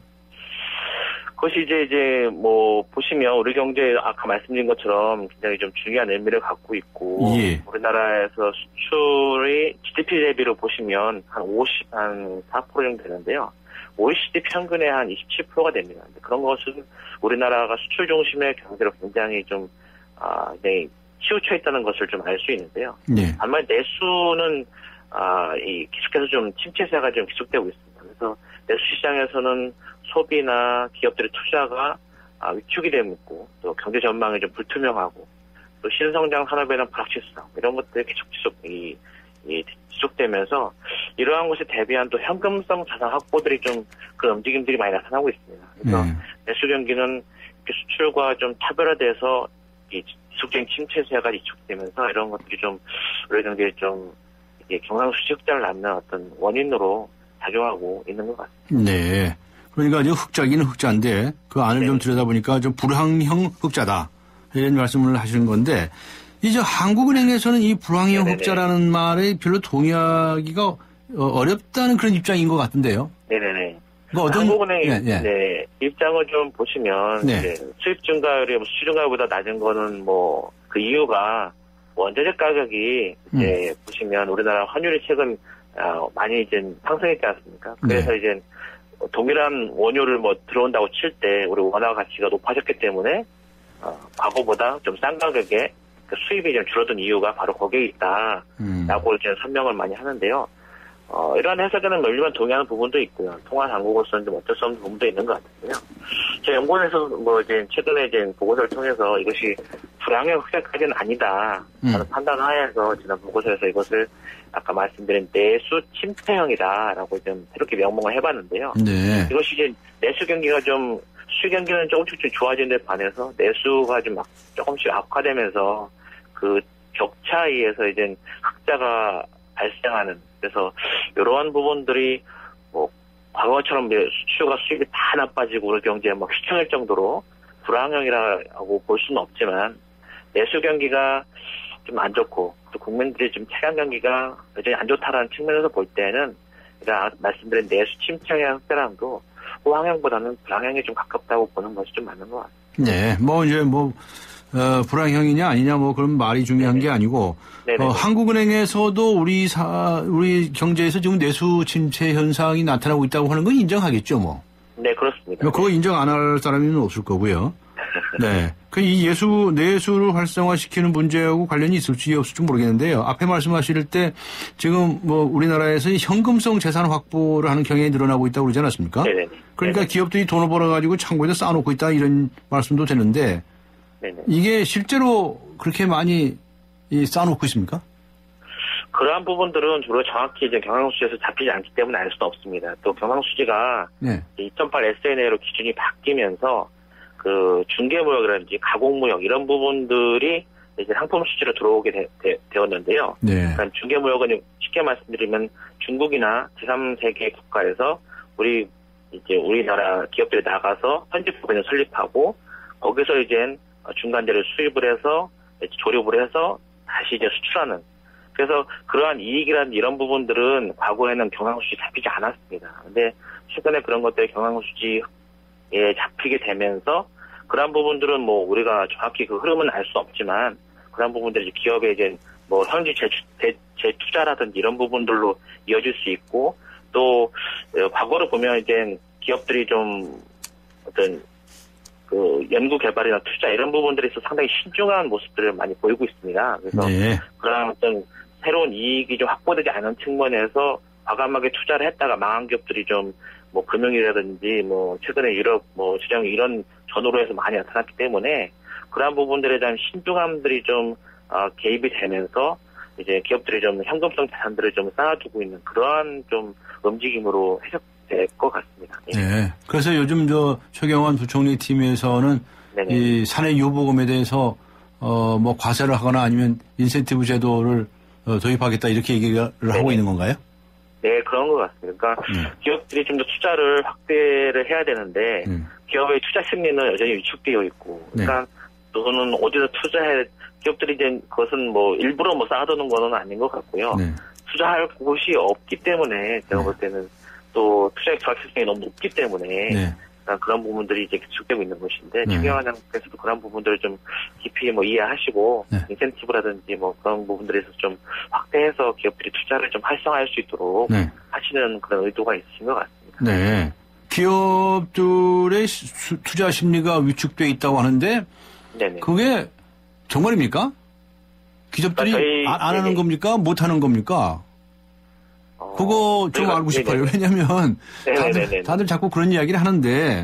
그것이 이제 뭐 보시면 우리 경제 아까 말씀드린 것처럼 굉장히 좀 중요한 의미를 갖고 있고 우리나라에서 수출이 GDP 대비로 보시면 한 4% 정도 되는데요. OECD 평균의 한 27%가 됩니다. 그런 것은 우리나라가 수출 중심의 경제로 굉장히 좀 치우쳐 있다는 것을 좀 알 수 있는데요. 다만 내수는 계속해서 좀 침체세가 좀 계속되고 있습니다. 그래서 내수 시장에서는 소비나 기업들의 투자가 위축이 되고 있고 또 경제 전망이 좀 불투명하고 또 신성장 산업에는 불확실성 이런 것들이 계속 지속되면서 이러한 것에 대비한 또 현금성 자산 확보들이 좀 그런 움직임들이 많이 나타나고 있습니다. 그래서 내수 경기는 수출과 좀 차별화돼서 이 지속적인 침체세가 지속되면서 이런 것들이 좀 우리 경제에 좀 경상수지 흑자를 낳는 어떤 원인으로 작용하고 있는 것 같습니다. 네. 그러니까 이제 흑자기는 흑자인데 그 안을 좀 들여다보니까 좀 불황형 흑자다 이런 말씀을 하시는 건데 이제 한국은행에서는 이 불황형 흑자라는 말에 별로 동의하기가 어렵다는 그런 입장인 것 같은데요. 네네네. 한국은행 입장을 좀 보시면 이제 수입 증가율이 수출 증가율보다 낮은 거는 뭐 그 이유가 원자재 가격이 이제 보시면 우리나라 환율이 최근 많이 이제 상승했지 않습니까? 그래서 이제 동일한 원료를 뭐 들어온다고 칠 때 우리 원화 가치가 높아졌기 때문에 과거보다 좀 싼 가격에 그 수입이 좀 줄어든 이유가 바로 거기에 있다라고 이제 설명을 많이 하는데요. 이러한 해석에는 일반 동의하는 부분도 있고요. 통화 당국으로서는 좀 어쩔 수 없는 부분도 있는 것 같은데요. 제 연구원에서 뭐 이제 최근에 이제 보고서를 통해서 이것이 불황의 흑자까지는 아니다 라는 판단하에서 지난 보고서에서 이것을 아까 말씀드린 내수 침체형이다라고 좀 새롭게 명명을 해봤는데요. 네. 이것이 이제 내수 경기가 좀 수요 경기는 조금씩 좋아지는 데 반해서 내수가 좀 조금씩 악화되면서 그 격차에 의해서 이제 흑자가 발생하는, 그래서 이러한 부분들이 뭐 과거처럼 수요가 수입이 다 나빠지고 우리 경제에 뭐 휘청일 정도로 불황형이라고 볼 수는 없지만 내수 경기가 좀 안 좋고 또 국민들이 좀 체감 경기가 여전히 안 좋다라는 측면에서 볼 때는 제가 말씀드린 내수 침체형 흑자랑도 호황형보다는 불황형이 좀 가깝다고 보는 것이 좀 맞는 것 같아요. 네, 뭐 이제 뭐 불황형이냐 아니냐 뭐 그런 말이 중요한 네네. 게 아니고 한국은행에서도 우리 경제에서 지금 내수 침체 현상이 나타나고 있다고 하는 건 인정하겠죠, 뭐. 네, 그렇습니다. 그거 인정 안 할 사람은 없을 거고요. 네. 이 내수를 활성화시키는 문제하고 관련이 있을지 없을지 모르겠는데요. 앞에 말씀하실 때 지금 뭐 우리나라에서 현금성 재산 확보를 하는 경향이 늘어나고 있다고 그러지 않았습니까? 네네. 그러니까 기업들이 돈을 벌어가지고 창고에다 쌓아놓고 있다 이런 말씀도 되는데 네네. 이게 실제로 그렇게 많이 쌓아놓고 있습니까? 그러한 부분들은 주로 정확히 이제 경향수지에서 잡히지 않기 때문에 알 수는 없습니다. 또 경향수지가 2008 SNA로 기준이 바뀌면서 그 중개무역이라든지 가공무역 이런 부분들이 이제 상품 수지로 들어오게 되었는데요. 네. 그러니까 중개무역은 쉽게 말씀드리면 중국이나 제3세계 국가에서 우리나라 기업들이 나가서 현지법인을 설립하고 거기서 이제 중간재를 수입을 해서 조립을 해서 다시 이제 수출하는. 그래서 그러한 이익이라든지 이런 부분들은 과거에는 경향수지 잡히지 않았습니다. 근데 최근에 그런 것들이 경향수지에 잡히게 되면서 그러한 부분들은 뭐 우리가 정확히 그 흐름은 알 수 없지만 그러한 부분들이 기업의 이제 뭐 현지 재투자라든지 이런 부분들로 이어질 수 있고 또 과거를 보면 이제 기업들이 좀 어떤 그 연구 개발이나 투자 이런 부분들에서 상당히 신중한 모습들을 많이 보이고 있습니다. 그래서 그런 어떤 새로운 이익이 좀 확보되지 않은 측면에서 과감하게 투자를 했다가 망한 기업들이 좀 뭐 금융이라든지 뭐 최근에 유럽 뭐 시장 이런 전후로 해서 많이 나타났기 때문에 그러한 부분들에 대한 신중함들이 좀 개입이 되면서 이제 기업들이 좀 현금성 자산들을 좀 쌓아두고 있는 그러한 좀 움직임으로 해석될 것 같습니다. 네. 그래서 요즘 최경환 부총리 팀에서는 이 사내 유보금에 대해서 뭐 과세를 하거나 아니면 인센티브 제도를 도입하겠다 이렇게 얘기를 하고 있는 건가요? 네, 그런 것 같습니다. 그러니까 기업들이 좀 더 투자를 확대를 해야 되는데 기업의 투자 심리는 여전히 위축되어 있고, 그러니까 또는 어디서 투자해 기업들이 이제 그것은 뭐 일부러 뭐 쌓아두는 거는 아닌 것 같고요. 투자할 곳이 없기 때문에 제가 볼 때는 또 투자의 불확실성이 너무 높기 때문에 그런 부분들이 이제 계속되고 있는 것인데 최경환 장관께서도 그런 부분들을 좀 깊이 뭐 이해하시고 인센티브라든지 뭐 그런 부분들에서 좀 확대해서 기업들이 투자를 좀 활성화할 수 있도록 하시는 그런 의도가 있으신 것 같습니다. 네. 기업들의 투자 심리가 위축돼 있다고 하는데 그게 정말입니까? 기업들이 안 하는 겁니까? 못 하는 겁니까? 그거 좀 알고 싶어요. 왜냐면 다들 자꾸 그런 이야기를 하는데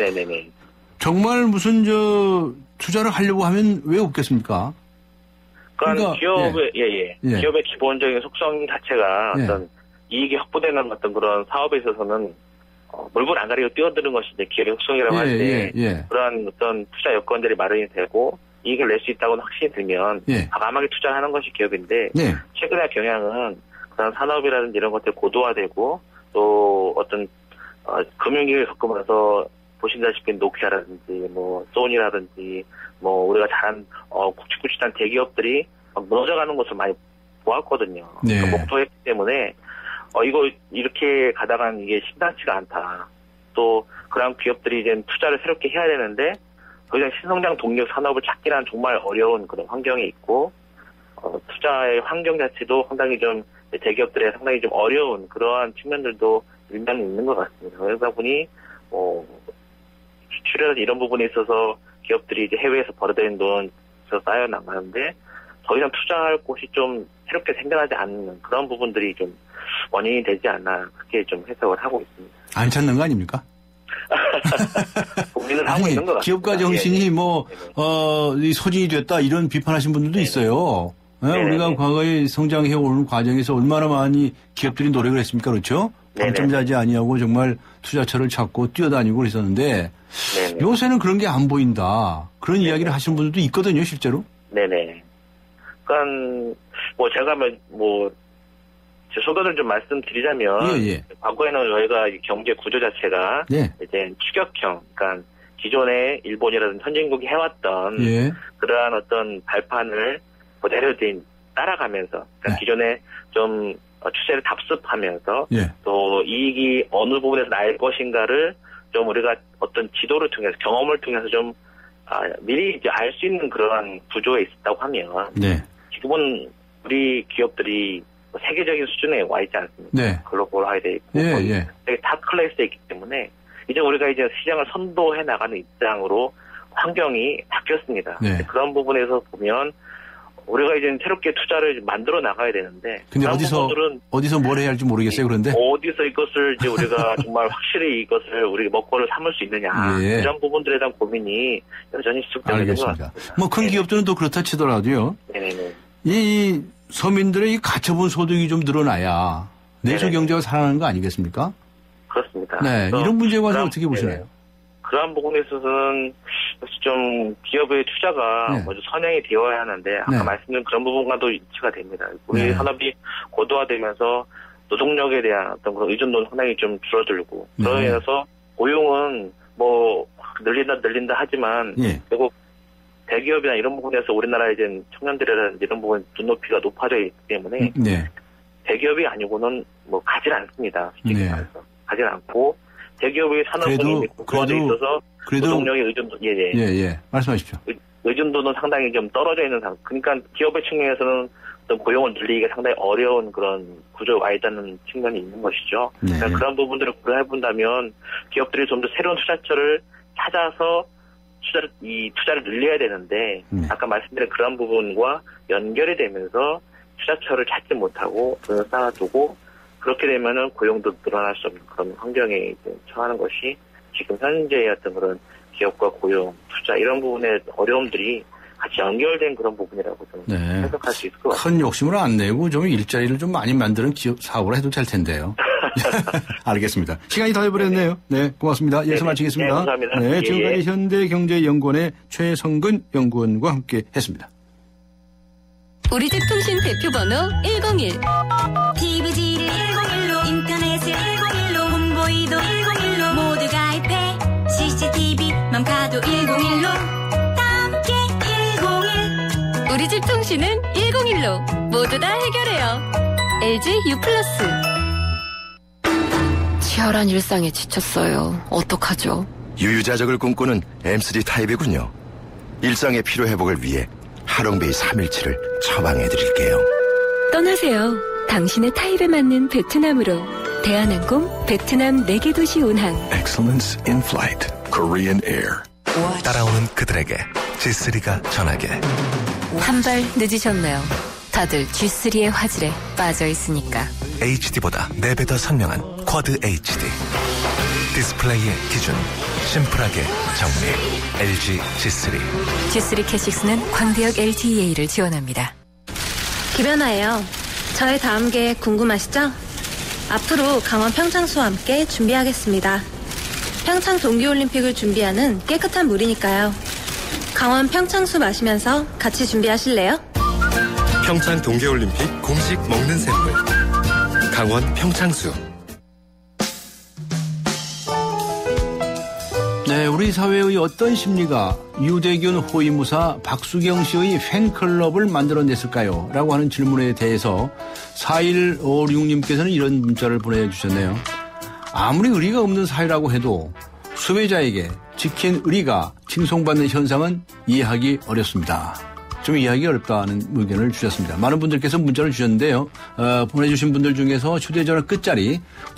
정말 무슨 투자를 하려고 하면 왜 없겠습니까? 그러니까 기업의 기본적인 속성 자체가 어떤 이익이 확보되는 어떤 그런 사업에 있어서는 물불 안 가리고 뛰어드는 것이 이제 기업의 속성이라고 할 때 그러한 어떤 투자 여건들이 마련이 되고 이익을 낼 수 있다고는 확신이 들면 과감하게 투자하는 것이 기업인데 최근의 경향은 그런 산업이라든지 이런 것들이 고도화되고 또 어떤 금융위기를 겪으면서 보신다시피 노키아라든지 뭐 소니라든지 뭐 우리가 잘한 굵직굵직한 대기업들이 막 무너져가는 것을 많이 보았거든요. 목도했기 때문에 이거 이렇게 가다간 이게 심상치가 않다. 또 그런 기업들이 이제 투자를 새롭게 해야 되는데 더 이상 신성장 동력 산업을 찾기란 정말 어려운 그런 환경에 있고 투자의 환경 자체도 상당히 좀 대기업들의 상당히 좀 어려운 그러한 측면들도 일면이 있는 것 같습니다. 그러다 보니 수출이라든지 이런 부분에 있어서 기업들이 이제 해외에서 벌어들인 돈이 쌓여 나가는데 더 이상 투자할 곳이 좀 새롭게 생겨나지 않는 그런 부분들이 좀 원인이 되지 않나 그렇게 좀 해석을 하고 있습니다. 안 찾는 거 아닙니까? 고민을 하고 있는 것 같습니다. 기업가 정신이 소진이 됐다 이런 비판하신 분들도 있어요. 우리가 과거에 성장해 오는 과정에서 얼마나 많이 기업들이 노력을 했습니까? 그렇죠? 당첨자지 아니하고 정말 투자처를 찾고 뛰어다니고 그랬었는데 요새는 그런 게 안 보인다. 그런 이야기를 하시는 분들도 있거든요, 실제로. 네네. 그러니까 제가 제 소견을 좀 말씀드리자면 과거에는 저희가 경제 구조 자체가 이제 추격형, 그러니까 기존에 일본이라든지 선진국이 해왔던 그러한 어떤 발판을 그대로 따라가면서 그러니까 기존에 좀 추세를 답습하면서 또 이익이 어느 부분에서 날 것인가를 좀 우리가 어떤 지도를 통해서 경험을 통해서 좀 미리 이제 알 수 있는 그러한 구조에 있었다고 하면 지금은 우리 기업들이 세계적인 수준에 와 있지 않습니까? 글로벌 하이돼 있고 되게 탑 클래스에 있기 때문에 이제 우리가 이제 시장을 선도해 나가는 입장으로 환경이 바뀌었습니다. 그런 부분에서 보면 우리가 이제 새롭게 투자를 만들어 나가야 되는데. 근데 어디서 뭘 해야 할지 모르겠어요, 그런데? 어디서 이것을 이제 우리가 정말 확실히 이것을 우리 먹거를 삼을 수 있느냐. 이런 부분들에 대한 고민이 여전히 지속되고 있는 것 같습니다. 큰 기업들은 또 그렇다 치더라도요. 이 서민들의 이 가처분 소득이 좀 늘어나야 내수 경제가 살아나는 거 아니겠습니까? 그렇습니다. 이런 문제에 관해서 어떻게 보시나요? 그러한 부분에 있어서는 역시 좀 기업의 투자가 먼저 선행이 되어야 하는데 아까 말씀드린 그런 부분과도 일치가 됩니다. 우리 산업이 고도화되면서 노동력에 대한 어떤 그런 의존도는 상당히 좀 줄어들고 그로 인해서 고용은 늘린다 하지만 결국 대기업이나 이런 부분에서 우리나라 이제 청년들이라든지 이런 부분 눈높이가 높아져 있기 때문에 대기업이 아니고는 가지 않습니다. 솔직히 말해서 가지 않고 대기업의 산업군이 고도화돼 있어서 노동력의 의존도 말씀하십시오. 의존도는 상당히 좀 떨어져 있는 상황. 그러니까 기업의 측면에서는 어떤 고용을 늘리기가 상당히 어려운 그런 구조에 와 있다는 측면이 있는 것이죠. 그러니까 그런 부분들을 고려해 본다면 기업들이 좀 더 새로운 투자처를 찾아서 투자를 늘려야 되는데 아까 말씀드린 그런 부분과 연결이 되면서 투자처를 찾지 못하고 돈을 쌓아두고 그렇게 되면은 고용도 늘어날 수 없는 그런 환경에 이제 처하는 것이 지금 현재의 어떤 그런 기업과 고용, 투자 이런 부분의 어려움들이 같이 연결된 그런 부분이라고 좀 해석할 수 있을 것 같습니다. 큰 욕심을 안 내고 좀 일자리를 좀 많이 만드는 기업 사업을 해도 될 텐데요. 알겠습니다. 시간이 다 해버렸네요. 고맙습니다. 여기서 마치겠습니다. 감사합니다. 지금까지 현대경제연구원의 최성근 연구원과 함께 했습니다. 우리 집 통신 대표번호 101. TV지를 101로 인터넷을 101로 홍보이도 101로 모두 가입해 CCTV만 가도 101로 함께 101. 우리 집 통신은 101로 모두 다 해결해요. LG U+. 치열한 일상에 지쳤어요. 어떡하죠? 유유자적을 꿈꾸는 M3 타입이군요. 일상의 피로회복을 위해 하롱베이 317을 처방해드릴게요. 떠나세요. 당신의 타입에 맞는 베트남으로. 대한항공 베트남 4개 도시 운항. Excellence in flight. Korean Air. 따라오는 그들에게 G3가 전하게. 한 발 늦으셨네요. 다들 G3의 화질에 빠져 있으니까. HD보다 4배 더 선명한 쿼드 HD. 디스플레이의 기준. 심플하게 정리. LG G3. G3 K6는 광대역 LTEA를 지원합니다. 김연아예요. 저의 다음 계획 궁금하시죠? 앞으로 강원 평창수와 함께 준비하겠습니다. 평창 동계올림픽을 준비하는 깨끗한 물이니까요. 강원 평창수 마시면서 같이 준비하실래요? 평창 동계올림픽 공식 먹는 샘물. 강원 평창수. 우리 사회의 어떤 심리가 유대균 호위무사 박수경 씨의 팬클럽을 만들어냈을까요? 라고 하는 질문에 대해서 4156님께서는 이런 문자를 보내주셨네요. 아무리 의리가 없는 사회라고 해도 수배자에게 지킨 의리가 칭송받는 현상은 이해하기 어렵습니다. 좀 이해하기 어렵다는 의견을 주셨습니다. 많은 분들께서 문자를 주셨는데요. 보내주신 분들 중에서 휴대전화 끝자리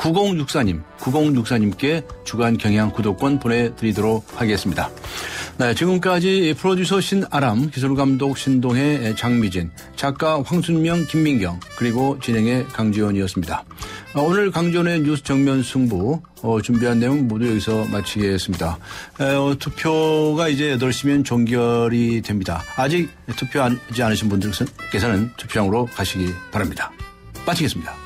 9064님께 주간 경향 구독권 보내드리도록 하겠습니다. 네, 지금까지 프로듀서 신아람, 기술감독 신동해, 장미진, 작가 황순명, 김민경, 그리고 진행의 강지원이었습니다. 오늘 강지원의 뉴스 정면 승부 준비한 내용 모두 여기서 마치겠습니다. 투표가 이제 8시면 종결이 됩니다. 아직 투표하지 않으신 분들께서는 투표장으로 가시기 바랍니다. 마치겠습니다.